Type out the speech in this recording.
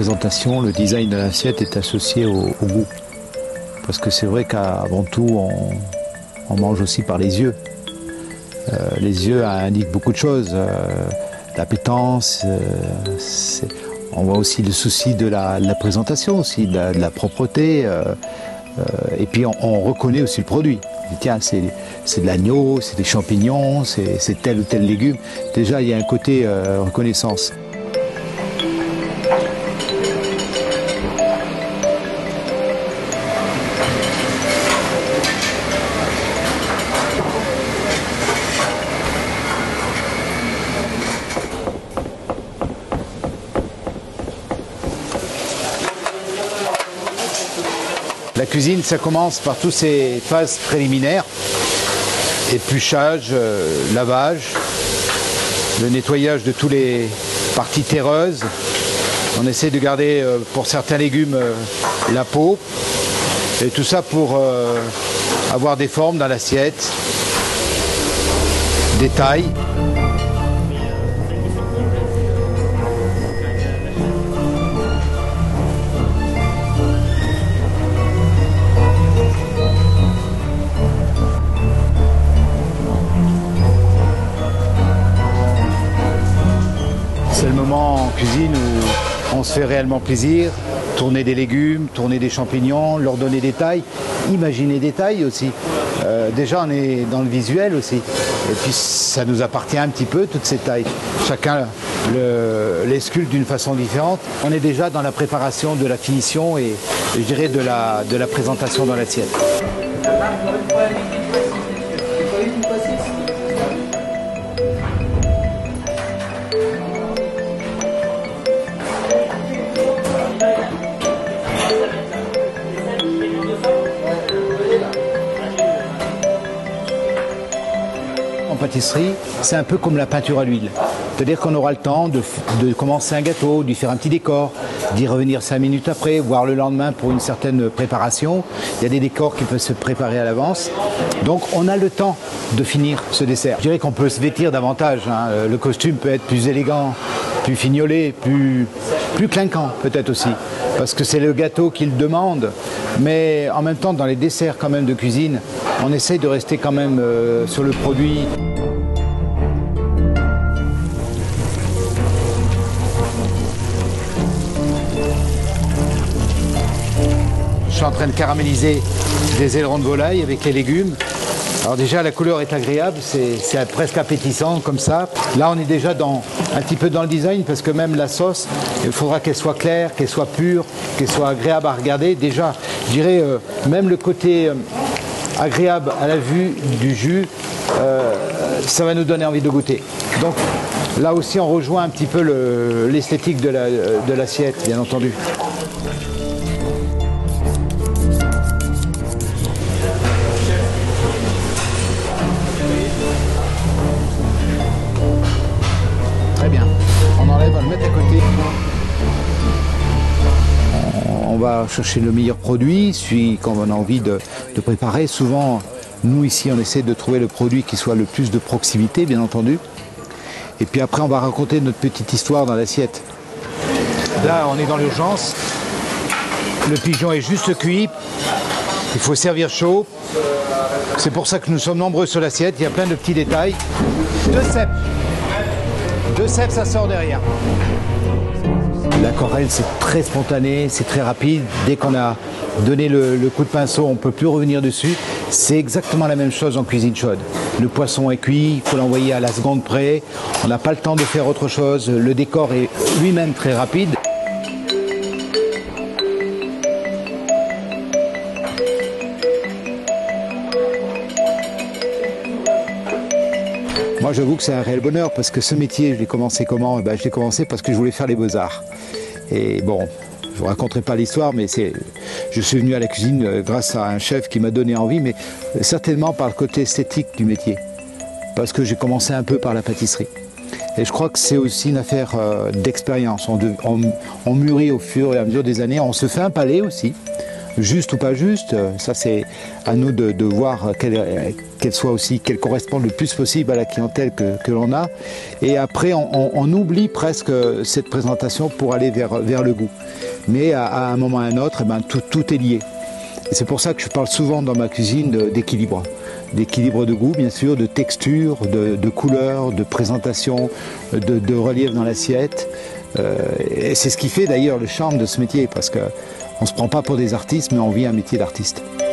présentation, le design de l'assiette est associé au goût. Parce que c'est vrai qu'avant tout, on mange aussi par les yeux. Les yeux indiquent beaucoup de choses. L'appétence, on voit aussi le souci de la présentation, aussi, de la propreté. Et puis on reconnaît aussi le produit. Tiens, c'est de l'agneau, c'est des champignons, c'est tel ou tel légume. Déjà, il y a un côté reconnaissance. La cuisine, ça commence par toutes ces phases préliminaires, épluchage, lavage, le nettoyage de toutes les parties terreuses. On essaie de garder pour certains légumes la peau, et tout ça pour avoir des formes dans l'assiette, des tailles. C'est le moment en cuisine où on se fait réellement plaisir, tourner des légumes, tourner des champignons, leur donner des tailles, imaginer des tailles aussi. Déjà on est dans le visuel aussi, et puis ça nous appartient un petit peu toutes ces tailles. Chacun les sculpte d'une façon différente. On est déjà dans la préparation de la finition et je dirais de la présentation dans l'assiette. En pâtisserie, c'est un peu comme la peinture à l'huile. C'est-à-dire qu'on aura le temps de commencer un gâteau, d'y faire un petit décor, d'y revenir 5 minutes après, voire le lendemain pour une certaine préparation. Il y a des décors qui peuvent se préparer à l'avance. Donc on a le temps de finir ce dessert. Je dirais qu'on peut se vêtir davantage, hein. Le costume peut être plus élégant, plus fignolé, plus clinquant peut-être aussi. Parce que c'est le gâteau qui le demande. Mais en même temps, dans les desserts quand même de cuisine, on essaye de rester quand même sur le produit. Je suis en train de caraméliser des ailerons de volaille avec les légumes. Alors déjà la couleur est agréable, c'est presque appétissant comme ça. Là on est déjà un petit peu dans le design parce que même la sauce, il faudra qu'elle soit claire, qu'elle soit pure, qu'elle soit agréable à regarder. Déjà, je dirais même le côté agréable à la vue du jus, ça va nous donner envie de goûter. Donc là aussi on rejoint un petit peu l'esthétique de l'assiette, bien entendu. Très bien, on enlève, on va le mettre à côté. On va chercher le meilleur produit, celui qu'on a envie de préparer. Souvent, nous ici, on essaie de trouver le produit qui soit le plus de proximité, bien entendu. Et puis après, on va raconter notre petite histoire dans l'assiette. Là, on est dans l'urgence. Le pigeon est juste cuit. Il faut servir chaud. C'est pour ça que nous sommes nombreux sur l'assiette. Il y a plein de petits détails. 2 cèpes. 2 cèpes, ça sort derrière. L'aquarelle, c'est très spontané, c'est très rapide. Dès qu'on a donné le coup de pinceau, on ne peut plus revenir dessus. C'est exactement la même chose en cuisine chaude. Le poisson est cuit, il faut l'envoyer à la seconde près. On n'a pas le temps de faire autre chose. Le décor est lui-même très rapide. Moi, j'avoue que c'est un réel bonheur parce que ce métier, je l'ai commencé comment? Je l'ai commencé parce que je voulais faire les beaux-arts. Et bon, je ne vous raconterai pas l'histoire, mais je suis venu à la cuisine grâce à un chef qui m'a donné envie, mais certainement par le côté esthétique du métier. Parce que j'ai commencé un peu par la pâtisserie. Et je crois que c'est aussi une affaire d'expérience. On mûrit au fur et à mesure des années. On se fait un palais aussi. juste ou pas juste, ça c'est à nous de voir qu'elle corresponde le plus possible à la clientèle que l'on a. Et après, on oublie presque cette présentation pour aller vers le goût. Mais à un moment ou à un autre, tout est lié. Et c'est pour ça que je parle souvent dans ma cuisine d'équilibre. D'équilibre de goût, bien sûr, de texture, de couleur, de présentation, de relief dans l'assiette. Et c'est ce qui fait d'ailleurs le charme de ce métier, parce qu'on ne se prend pas pour des artistes, mais on vit un métier d'artiste.